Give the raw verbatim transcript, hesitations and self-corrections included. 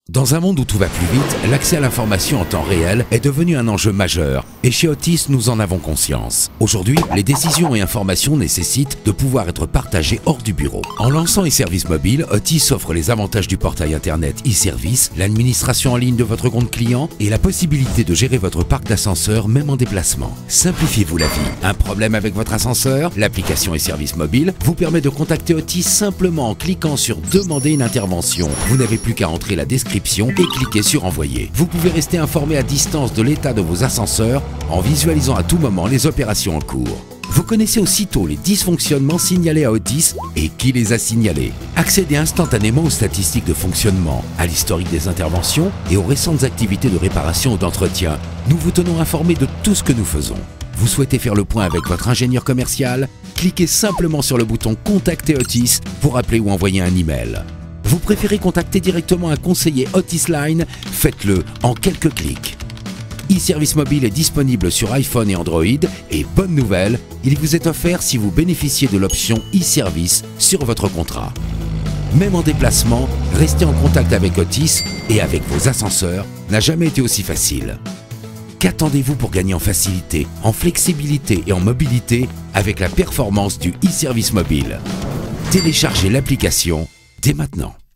Dans un monde où tout va plus vite, l'accès à l'information en temps réel est devenu un enjeu majeur et chez Otis, nous en avons conscience. Aujourd'hui, les décisions et informations nécessitent de pouvoir être partagées hors du bureau. En lançant e-service mobile, Otis offre les avantages du portail internet e-service, l'administration en ligne de votre compte client et la possibilité de gérer votre parc d'ascenseurs même en déplacement. Simplifiez-vous la vie. Un problème avec votre ascenseur? L'application e-service mobile vous permet de contacter Otis simplement en cliquant sur « Demander une intervention ». Vous n'avez plus qu'à entrer la description et cliquez sur Envoyer. Vous pouvez rester informé à distance de l'état de vos ascenseurs en visualisant à tout moment les opérations en cours. Vous connaissez aussitôt les dysfonctionnements signalés à Otis et qui les a signalés. Accédez instantanément aux statistiques de fonctionnement, à l'historique des interventions et aux récentes activités de réparation ou d'entretien. Nous vous tenons informés de tout ce que nous faisons. Vous souhaitez faire le point avec votre ingénieur commercial? Cliquez simplement sur le bouton « Contacter Otis » pour appeler ou envoyer un email. Vous préférez contacter directement un conseiller Otis Line? Faites-le en quelques clics. E-service mobile est disponible sur iPhone et Android et bonne nouvelle, il vous est offert si vous bénéficiez de l'option e-service sur votre contrat. Même en déplacement, rester en contact avec Otis et avec vos ascenseurs n'a jamais été aussi facile. Qu'attendez-vous pour gagner en facilité, en flexibilité et en mobilité avec la performance du e-service mobile? Téléchargez l'application dès maintenant.